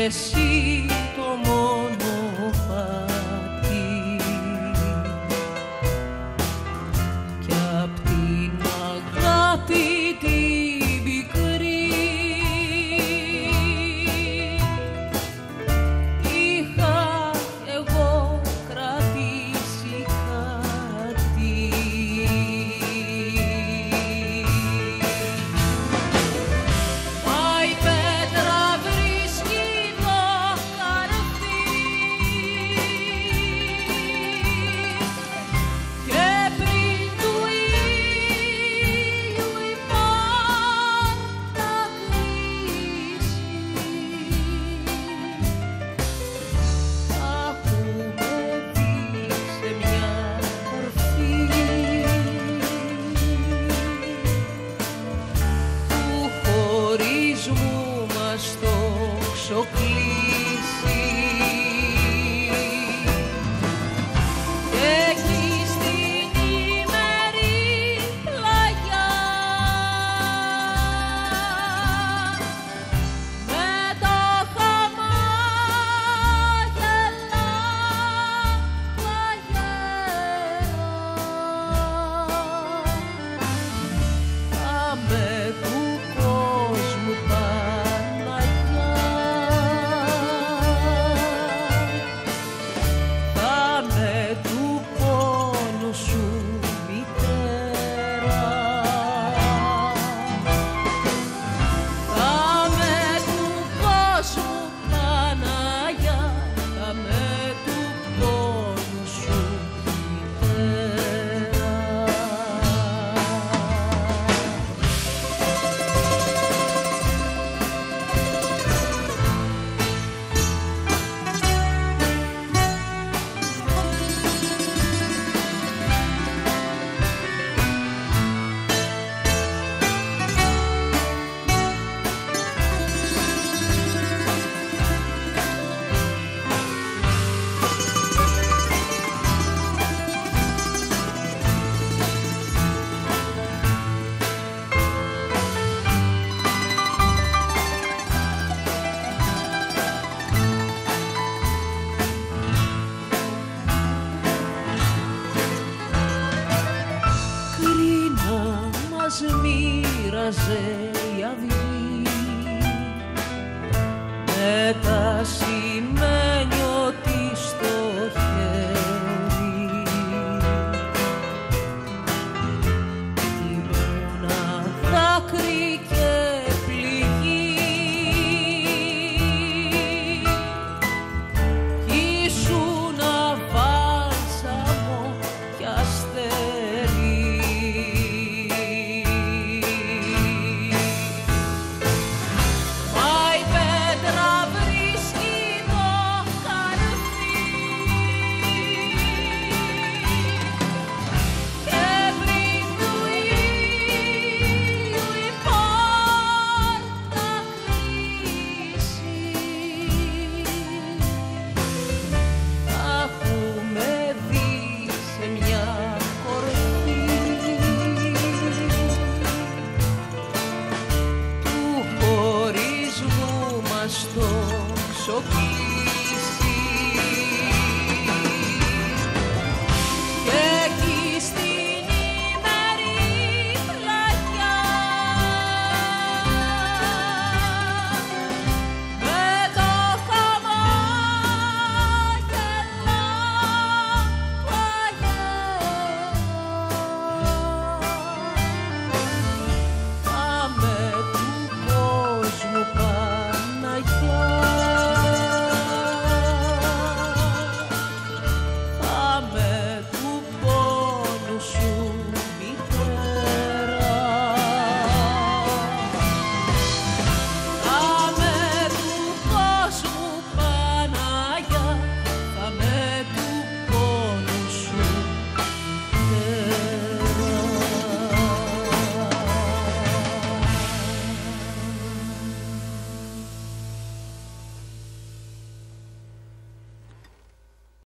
εσύ το μονοπάτι κι απ' την αγάπη την πικρή είχα εγώ κρατήσει κάτι. Μα η πέτρα βρίσκει το καρφί και πριν του ήλιου η πόρτα κλείσει θα έχουμε μπει σε μια κορφή του χωρισμού μας το ξοκλήσει κι εκεί στην ημερή πλαγιά με το χαμόγελο του αγέρα θα με του κόσμου Παναγιά, θα με του πόνου σου μητέρα, θα με του κόσμου Παναγιά, θα με του πόνου σου μητέρα. Κρίνα μας μοίραζε η αυγή με τα σημεία